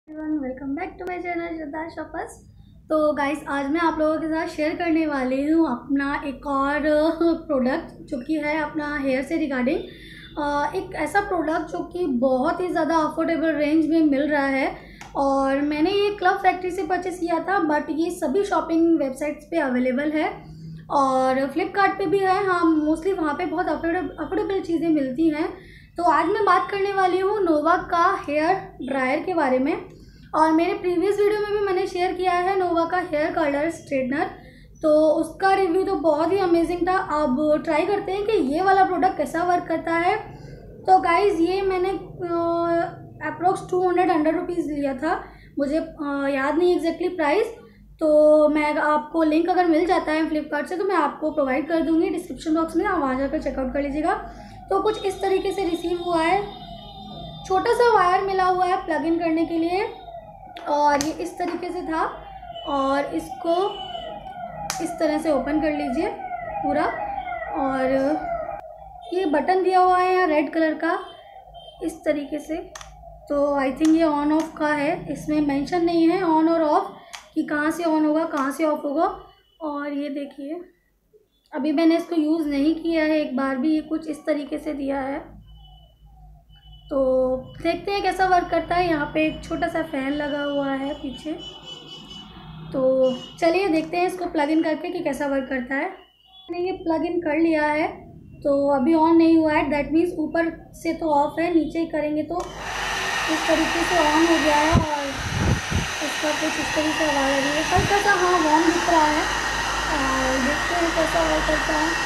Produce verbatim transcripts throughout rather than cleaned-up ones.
Welcome back to my channel Shraddha shoppers. तो guys आज मैं आप लोगों के साथ शेयर करने वाली हूँ अपना एक और प्रोडक्ट जो कि है अपना हेयर से रिगार्डिंग एक ऐसा प्रोडक्ट जो कि बहुत ही ज़्यादा अफोर्डेबल रेंज में मिल रहा है। और मैंने ये क्लब फैक्ट्री से परचेस किया था, बट ये सभी शॉपिंग वेबसाइट्स पे अवेलेबल है और फ्लिपकार्ट पे भी है। हाँ, मोस्टली वहाँ पे बहुत अफोर्डेबल चीज़ें मिलती हैं। तो आज मैं बात करने वाली हूँ नोवा का हेयर ड्रायर के बारे में। और मेरे प्रीवियस वीडियो में भी मैंने शेयर किया है नोवा का हेयर कर्लर स्ट्रेटनर, तो उसका रिव्यू तो बहुत ही अमेजिंग था। अब ट्राई करते हैं कि ये वाला प्रोडक्ट कैसा वर्क करता है। तो गाइज़ ये मैंने approx two hundred hundred rupees लिया था, मुझे आ, याद नहीं एग्जैक्टली प्राइस। तो मैं आपको लिंक अगर मिल जाता है फ्लिपकार्ट से तो मैं आपको प्रोवाइड कर दूँगी डिस्क्रिप्शन बॉक्स में, आप वहाँ जाकर चेकआउट कर लीजिएगा। तो कुछ इस तरीके से रिसीव हुआ है, छोटा सा वायर मिला हुआ है प्लग इन करने के लिए और ये इस तरीके से था। और इसको इस तरह से ओपन कर लीजिए पूरा। और ये बटन दिया हुआ है यहाँ रेड कलर का इस तरीके से। तो आई थिंक ये ऑन ऑफ का है, इसमें मेंशन नहीं है ऑन और ऑफ कि कहाँ से ऑन होगा कहाँ से ऑफ होगा। और ये देखिए अभी मैंने इसको यूज़ नहीं किया है एक बार भी, ये कुछ इस तरीके से दिया है। तो देखते हैं कैसा वर्क करता है। यहाँ पे एक छोटा सा फैन लगा हुआ है पीछे, तो चलिए देखते हैं इसको प्लग इन करके कि कैसा वर्क करता है। मैंने ये प्लग इन कर लिया है, तो अभी ऑन नहीं हुआ है, दैट मीन्स ऊपर से तो ऑफ है, नीचे ही करेंगे तो इस तरीके से ऑन हो गया है। और इसका कुछ इस तरीके से आवाज़ आ रही है, हल्का सा हाँ वार्म दिख रहा है। और देखते हैं कैसा वर्क करता है।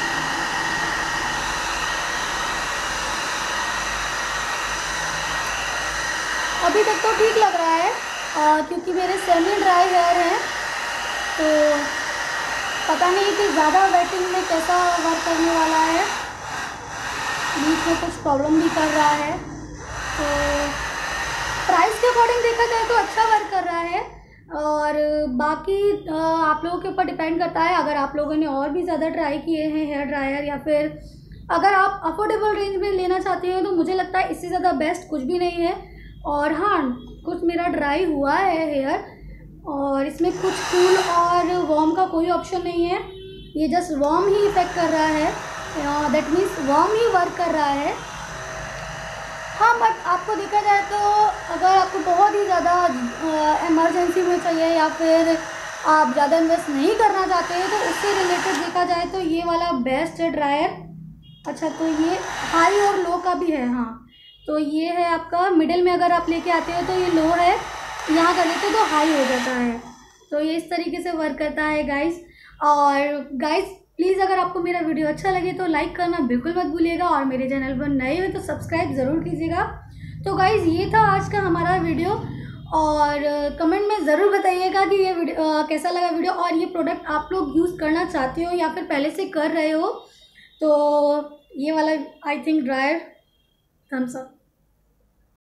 अभी तक तो ठीक लग रहा है आ, क्योंकि मेरे सेमी ड्राई हेयर हैं, तो पता नहीं कि ज़्यादा वेटिंग में कैसा वर्क करने वाला है, बीच में कुछ प्रॉब्लम भी कर रहा है। तो प्राइस के अकॉर्डिंग देखा जाए तो अच्छा वर्क कर रहा है। और बाकी आ, आप लोगों के ऊपर डिपेंड करता है, अगर आप लोगों ने और भी ज़्यादा ट्राई किए हैं हेयर ड्रायर या फिर अगर आप अफोर्डेबल रेंज में लेना चाहते हैं तो मुझे लगता है इससे ज़्यादा बेस्ट कुछ भी नहीं है। और हाँ, कुछ मेरा ड्राई हुआ है हेयर और इसमें कुछ कूल और वार्म का कोई ऑप्शन नहीं है, ये जस्ट वार्म ही इफेक्ट कर रहा है, दैट मीन्स वार्म ही वर्क कर रहा है। हाँ, बट आपको देखा जाए तो अगर आपको बहुत ही ज़्यादा इमरजेंसी में चाहिए या फिर आप ज़्यादा इन्वेस्ट नहीं करना चाहते हैं तो उससे रिलेटेड देखा जाए तो ये वाला बेस्ट है ड्रायर। अच्छा, तो ये हाई और लो का भी है। हाँ, तो ये है आपका मिडिल में, अगर आप लेके आते हो तो ये लो है, यहाँ कर लेते हो तो हाई हो जाता है। तो ये इस तरीके से वर्क करता है गाइस। और गाइस प्लीज़ अगर आपको मेरा वीडियो अच्छा लगे तो लाइक करना बिल्कुल मत भूलिएगा और मेरे चैनल पर नए हो तो सब्सक्राइब ज़रूर कीजिएगा। तो गाइस ये था आज का हमारा वीडियो, और कमेंट में ज़रूर बताइएगा कि ये वीडियो आ, कैसा लगा वीडियो, और ये प्रोडक्ट आप लोग यूज़ करना चाहते हो या फिर पहले से कर रहे हो। तो ये वाला I think dryer thumbs up.